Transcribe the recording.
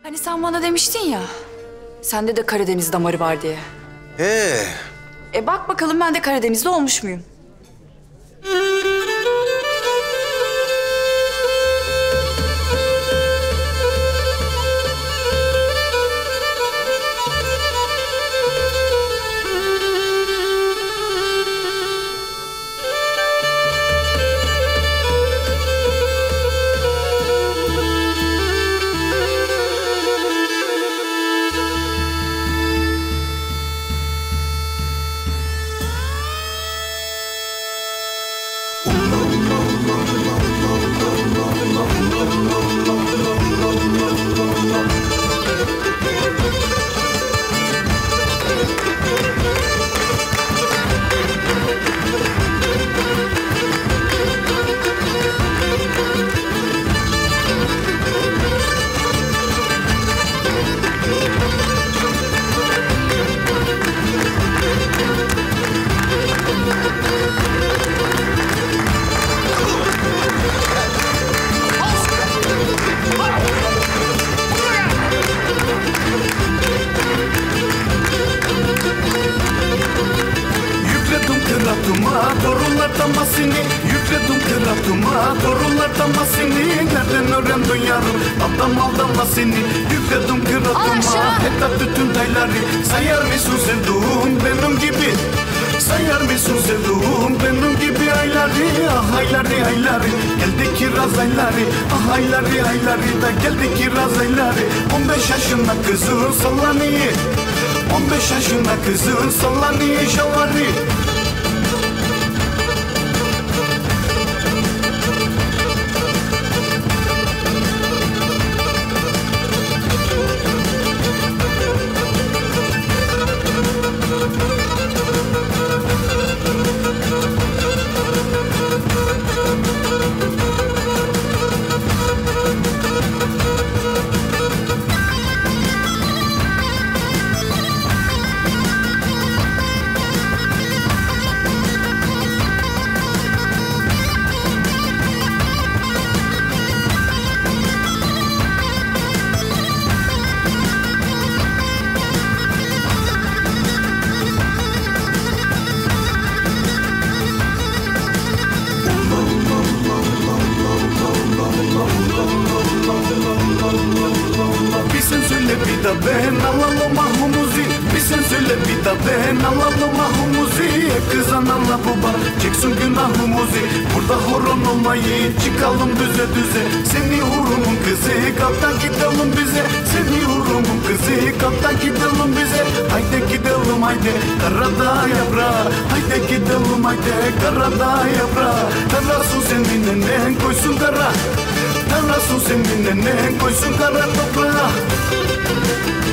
Hani sen bana demiştin ya, sende de Karadeniz damarı var diye. Bak bakalım ben de Karadenizli olmuş muyum? Torunlardan masini yükledim kıratıma. Torunlardan masini nereden öğrendin yarım? Adam aldanmasını yükledim kıratıma. Hatta bütün tayları sayar mısın sevduğum benim gibi? Sayar mısın sevduğum benim gibi ayları? Ah ayları ayları geldi kiraz ayları. Ah ayları ayları da geldi kiraz ayları. 15 yaşında kızın sallanıyor. 15 yaşında kızın sallanıyor şavarı. Ben alalım ahumuzi, bir sen söyle bir de ben alalım ahumuzi. Kızan Allah baba, çeksin günahımızı. Burada horon olmayı çıkalım düze düze. Seni hurumun kızı, kaptan gidelim bize. Seni hurumun kızı, kaptan gidelim bize. Haydi gidelim haydi, karada yaprağı. Haydi gidelim haydi, karada yaprağı. Tarlasın senin nenen koysun kara. Tarlasın senin nenen koysun kara toprağa.